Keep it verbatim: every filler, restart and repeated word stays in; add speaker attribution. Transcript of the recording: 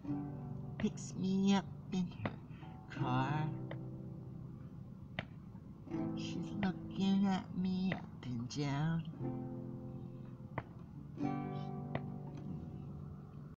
Speaker 1: picks me up in her car. She's looking at me up and down.